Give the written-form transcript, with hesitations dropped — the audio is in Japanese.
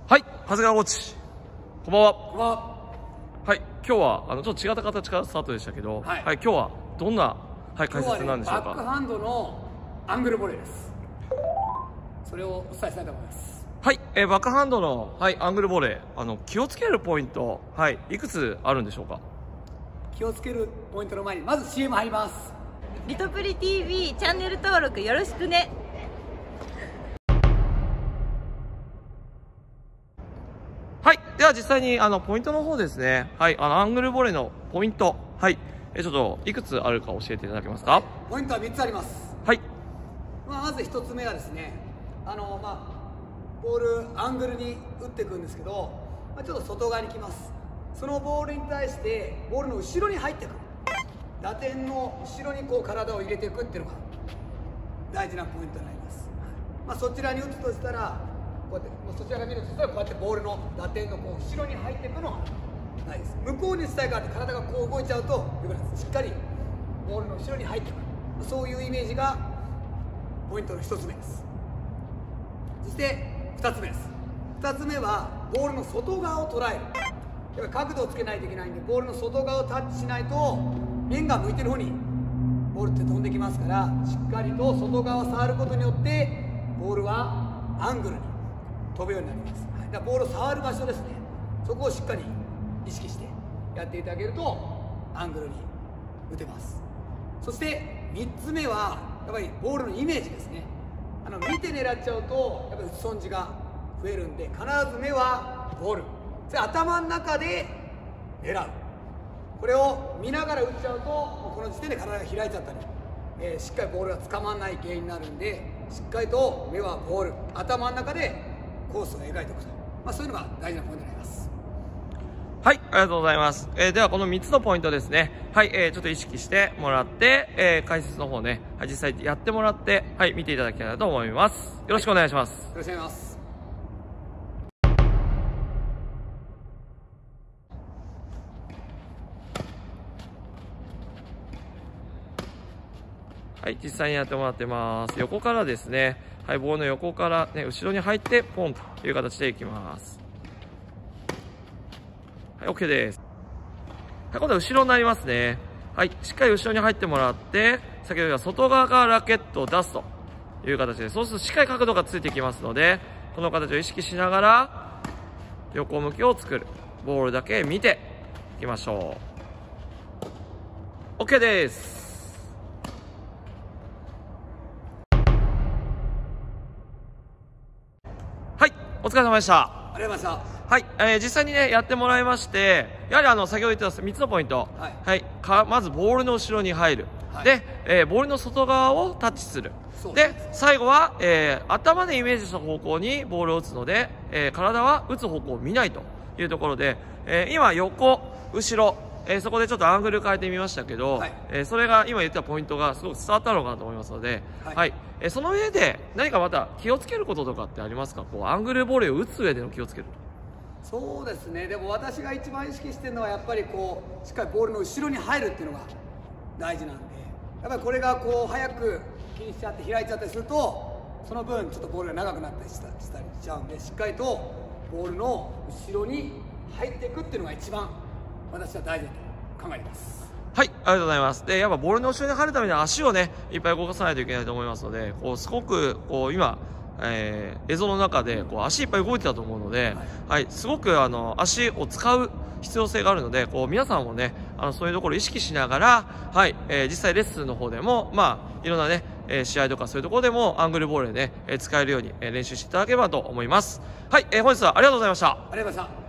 はい、長谷川コーチ。こんばんは。 こんばんは。 はい、今日はちょっと違った形からスタートでしたけど、はい、今日はどんな、解説なんでしょうか。 バックハンドのアングルボレーです。それをお伝えしたいと思います。 はい、バックハンドの、アングルボレー、気をつけるポイント、いくつあるんでしょうか。 気をつけるポイントの前にまず CM 入ります。 リトプリ TV チャンネル登録よろしくね。 はい、では実際にポイントの方ですね。はい、アングルボレーのポイント、ちょっといくつあるか教えていただけますか。 ポイントは3つあります。 はい。 まず1つ目はですね、ボールアングルに打っていくんですけど、ちょっと外側に来ます。そのボールに対してボールの後ろに入っていく、打点の後ろにこう体を入れていくっていうのが大事なポイントになります。そちらに打つとしたらこうやってそちらが見るとしたらこうやってボールの打点のこう後ろに入っていくのはないです。向こうに伝えがあって体がこう動いちゃうとよくないです。しっかりボールの後ろに入っていく、そういうイメージがポイントの1つ目です。そして2つ目です。2つ目はボールの外側を捉える。やっぱり角度をつけないといけないんで、ボールの外側をタッチしないと面が向いてる方にボールって飛んできますから、しっかりと外側を触ることによってボールはアングルに飛ぶようになります。だからボールを触る場所ですね、そこをしっかり意識してやっていただけるとアングルに打てます。そして3つ目はやっぱりボールのイメージですね。見て狙っちゃうとやっぱり打ち損じが増えるんで、必ず目はボール、それ頭の中で狙う。これを見ながら打っちゃうとこの時点で体が開いちゃったり、しっかりボールが捕まらない原因になるんで、しっかりと目はボール、頭の中でコースを描いておくと、そういうのが大事なポイントになります。 はい、ありがとうございます。ではこの3つのポイントですね。ちょっと意識してもらって、解説の方ね、実際やってもらって、見ていただきたいなと思います。よろしくお願いします。 よろしくお願いします。 はい、実際にやってもらってます。横からですね、ボールの横からね、後ろに入って、ポンという形でいきます。OK です。今度は後ろになりますね。しっかり後ろに入ってもらって、先ほどは外側からラケットを出すという形で、そうするとしっかり角度がついてきますので、この形を意識しながら、横向きを作る。ボールだけ見ていきましょう。OK です。はい、お疲れ様でした。 ありがとうございました。 はい、実際にね、やってもらいまして、やはり先ほど言った3つのポイント。まずボールの後ろに入る。で、ボールの外側をタッチする。で、最後は、頭でイメージした方向にボールを打つので、体は打つ方向を見ないというところで、今、横、後ろ、そこでちょっとアングル変えてみましたけど、それが今言ったポイントがすごく伝わったのかなと思いますので、その上で何かまた気をつけることとかってありますか。アングルボレーを打つ上での気をつける。 そうですね。でも私が一番意識してるのはやっぱりしっかりボールの後ろに入るっていうのが大事なんで、やっぱりこれが早く気にしちゃって開いちゃったりすると、その分ちょっとボールが長くなったりしたりしちゃうんで、しっかりとボールの後ろに入っていくっていうのが一番私は大事だと考えています。 はい、ありがとうございます。で、やっぱボールの後ろに入るためには足をね、いっぱい動かさないといけないと思いますので、すごく今、映像の中で足いっぱい動いてたと思うので、すごく足を使う必要性があるので、皆さんもね、そういうところを意識しながら、実際レッスンの方でも、いろんなね、試合とかそういうところでもアングルボールでね、使えるように練習していただければと思います。本日はありがとうございました。 ありがとうございました。